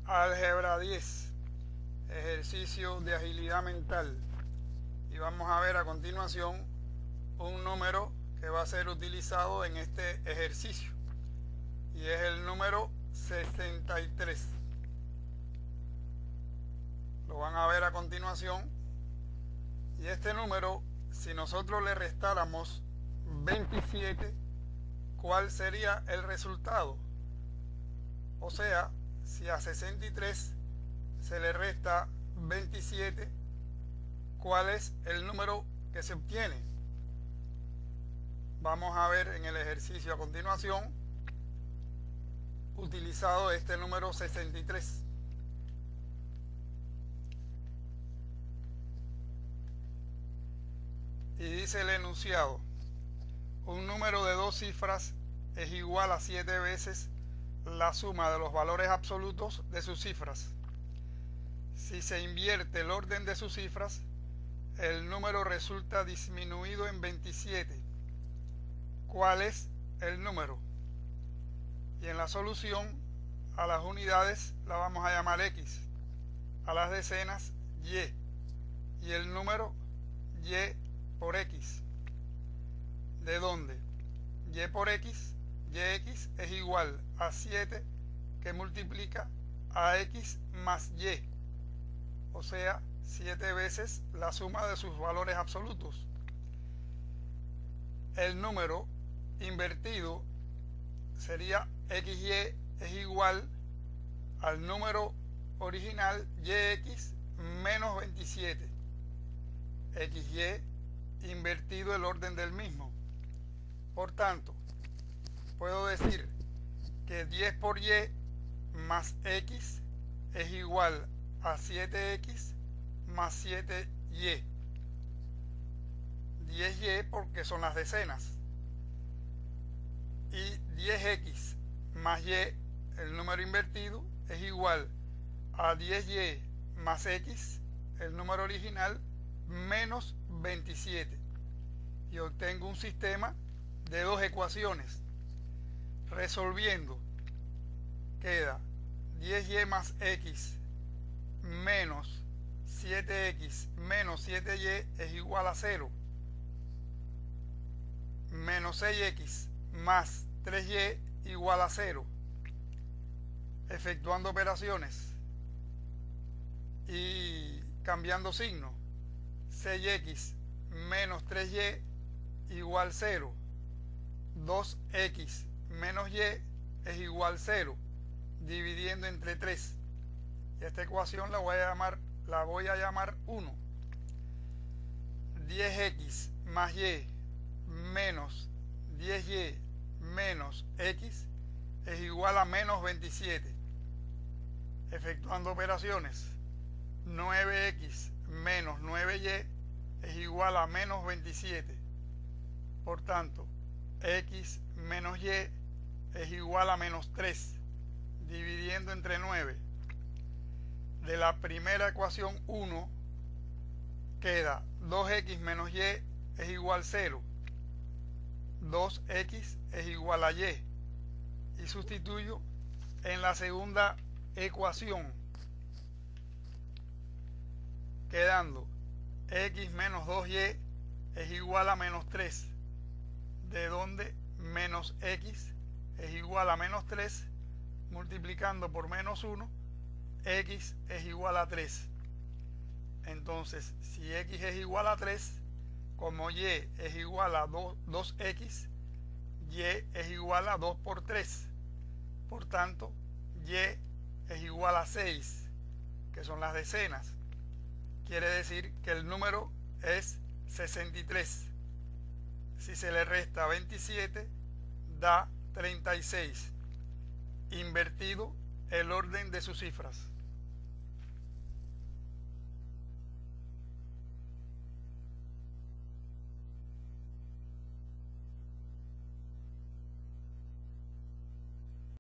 Álgebra 10, ejercicio de agilidad mental. Y vamos a ver a continuación un número que va a ser utilizado en este ejercicio. Y es el número 63. Lo van a ver a continuación. Y este número, si nosotros le restáramos 27, ¿cuál sería el resultado? O sea, si a 63 se le resta 27, ¿cuál es el número que se obtiene? Vamos a ver en el ejercicio a continuación, utilizado este número 63. Y dice el enunciado: un número de dos cifras es igual a 7 veces la suma de los valores absolutos de sus cifras. Si se invierte el orden de sus cifras, el número resulta disminuido en 27. ¿Cuál es el número? Y en la solución, a las unidades la vamos a llamar X, a las decenas Y, y el número Y por X. ¿De dónde? Y por X, YX es igual a 7 que multiplica a X más Y, o sea, 7 veces la suma de sus valores absolutos. El número invertido sería XY es igual al número original YX menos 27. XY invertido el orden del mismo. Por tanto, puedo decir que 10 por Y más X es igual a 7X más 7Y. 10Y porque son las decenas. Y 10X más Y, el número invertido, es igual a 10Y más X, el número original, menos 27. Y obtengo un sistema de dos ecuaciones. Resolviendo, queda 10Y más X menos 7X menos 7Y es igual a 0. Menos 6X más 3Y igual a 0. Efectuando operaciones y cambiando signo, 6X menos 3Y igual 0. 2X menos Y es igual 0, dividiendo entre 3. Y esta ecuación la voy a llamar 1. 10X más Y menos 10Y menos X es igual a menos 27. Efectuando operaciones, 9X menos 9Y es igual a menos 27. Por tanto, X menos Y es igual a menos 3, dividiendo entre 9. De la primera ecuación 1 queda 2X menos Y es igual a 0. 2X es igual a Y. Y sustituyo en la segunda ecuación, quedando X menos 2Y es igual a menos 3. De donde menos X es igual a menos 3, multiplicando por menos 1, X es igual a 3. Entonces, si X es igual a 3, como Y es igual a 2X, Y es igual a 2 por 3. Por tanto, Y es igual a 6, que son las decenas. Quiere decir que el número es 63. Si se le resta 27, da 36. Invertido el orden de sus cifras.